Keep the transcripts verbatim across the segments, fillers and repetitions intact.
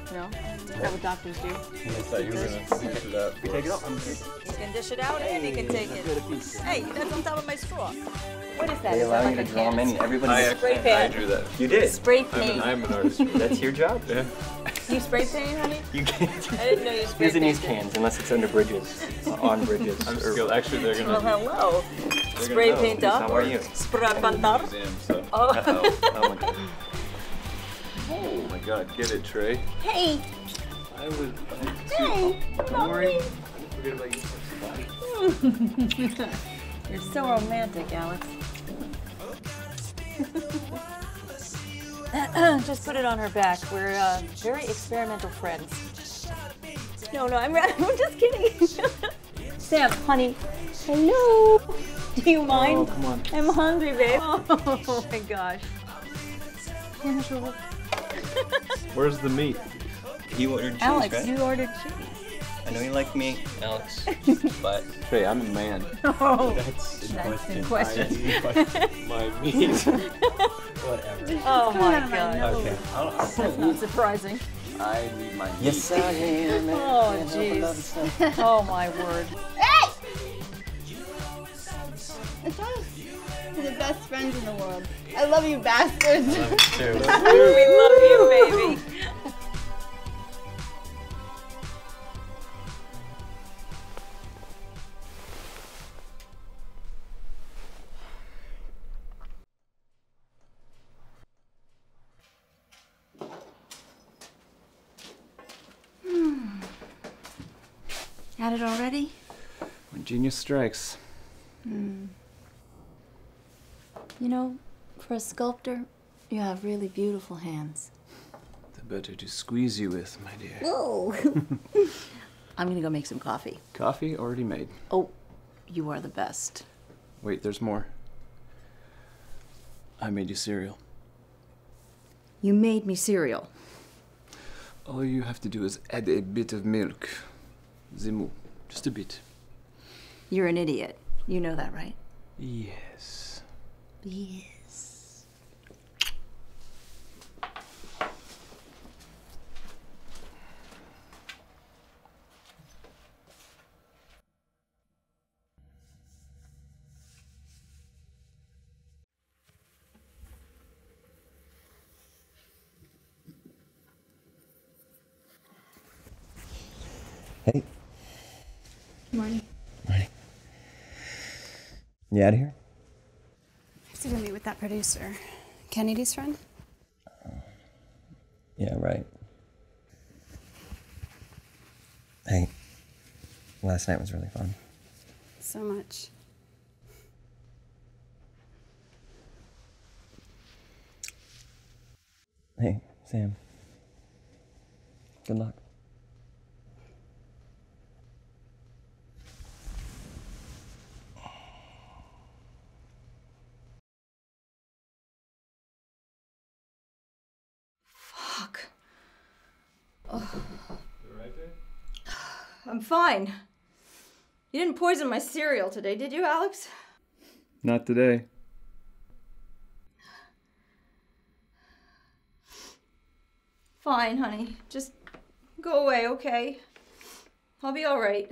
No? Is that what doctors do? I thought you were gonna dish it up. You take it off. I'm good. He can dish it out and he can take it. Hey, that's on top of my straw. What is that? They Is allow that you like to a draw can? many. Everybody. I, Spray actually, I paint. drew that. You did. Spray I'm paint. an, I'm an artist. That's your job. Yeah. You spray paint, honey? You can't. I didn't know you He spray doesn't use painted. cans unless it's under bridges, uh, on bridges. I'm or- skilled. Actually, they're Well, gonna. hello. They're Spray gonna paint know. up. How are you? Spray I'm paint in the up. museum, so. Oh. Uh-oh. Oh my God. Oh my God! Get it, Trey. Hey. I was. Hey. Don't worry. I didn't forget about you. You're so romantic, Alex. Just put it on her back. We're uh, very experimental friends. No, no, I'm, I'm just kidding. Sam, honey. Hello. Do you mind? Oh, come on. I'm hungry, babe. Oh my gosh. Casual. Where's the meat? You ordered cheese, Alex, right? you ordered cheese. I know you like me, Alex, but Trey, I'm a man. Oh, that's in that's in question. question. My meat. Whatever. Oh my god. Okay. That's not surprising. I need my meat. Yes, I am. Oh, jeez. Oh, my word. Hey! I thought we're the best friends in the world. I love you, bastards. Too. We love you, baby. Had it already? When genius strikes. Hmm. You know, for a sculptor, you have really beautiful hands. The better to squeeze you with, my dear. Whoa! I'm gonna go make some coffee. Coffee already made. Oh, you are the best. Wait, there's more. I made you cereal. You made me cereal. All you have to do is add a bit of milk. Zemu. Just a bit. You're an idiot. You know that, right? Yes. Yes. Hey. Morning. Morning. You out of here? I have to go meet with that producer. Kennedy's friend? Yeah, right. Hey, last night was really fun. So much. Hey, Sam. Good luck. Fuck. Oh. You right there? I'm fine. You didn't poison my cereal today, did you, Alex? Not today. Fine, honey. Just go away, okay? I'll be all right.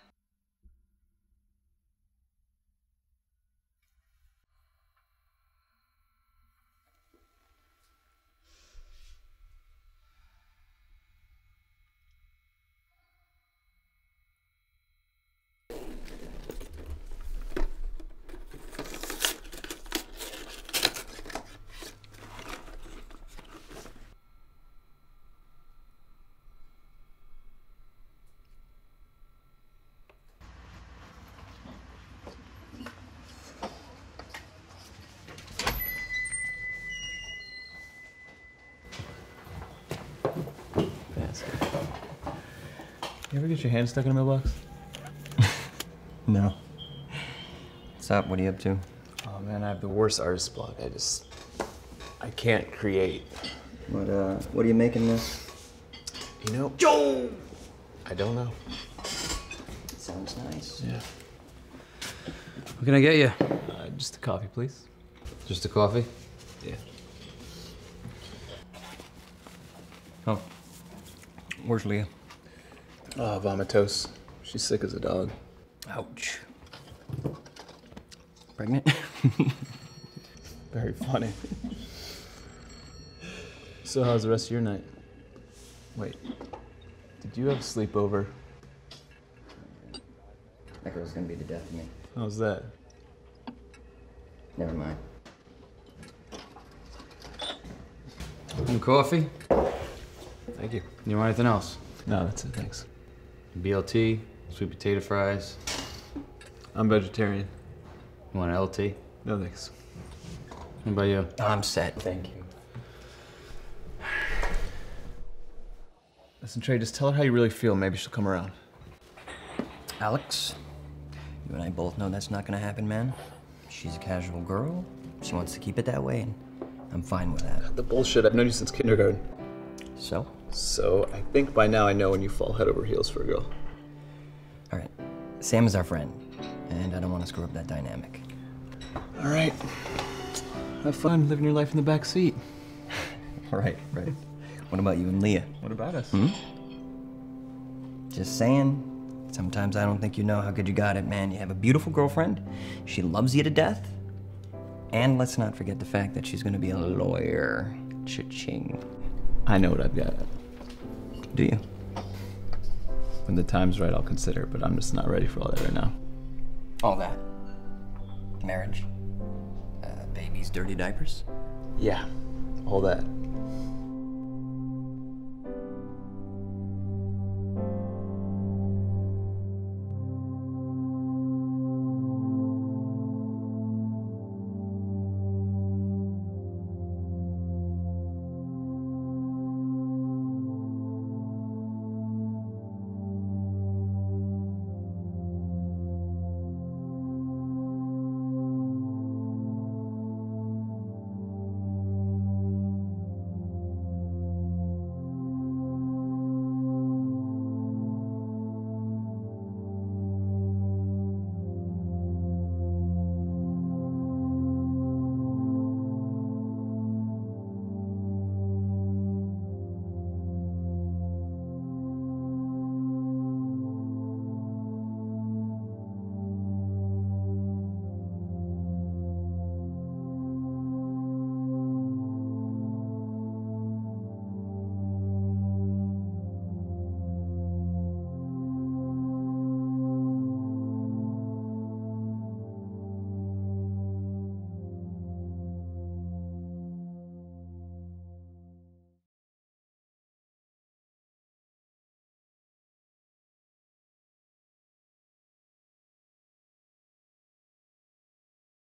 You ever get your hand stuck in a mailbox? No. What's up? What are you up to? Oh man, I have the worst artist block. I just, I can't create. What, uh, what are you making this? You know? Joe! I don't know. Sounds nice. Yeah. What can I get you? Uh, just a coffee, please. Just a coffee? Yeah. Oh. Where's Leah? Oh, vomitos. She's sick as a dog. Ouch. Pregnant? Very funny. So how's the rest of your night? Wait, did you have a sleepover? That girl's gonna be the death of me. How's that? Never mind. Some coffee? Thank you. You want anything else? No, that's it, thanks. B L T, sweet potato fries. I'm vegetarian. You want an L T? No, thanks. What about you? I'm set, thank you. Listen, Trey, just tell her how you really feel. Maybe she'll come around. Alex, you and I both know that's not gonna happen, man. She's a casual girl. She wants to keep it that way, and I'm fine with that. The bullshit. I've known you since kindergarten. So? So, I think by now I know when you fall head over heels for a girl. All right. Sam is our friend, and I don't want to screw up that dynamic. All right. Have fun living your life in the back seat. Right, right. What about you and Leah? What about us? Hmm? Just saying. Sometimes I don't think you know how good you got it, man. You have a beautiful girlfriend. She loves you to death. And let's not forget the fact that she's gonna be a lawyer. Cha-ching. I know what I've got. Do you? When the time's right, I'll consider it, but I'm just not ready for all that right now. All that. Marriage. Uh, babies, dirty diapers. Yeah, all that.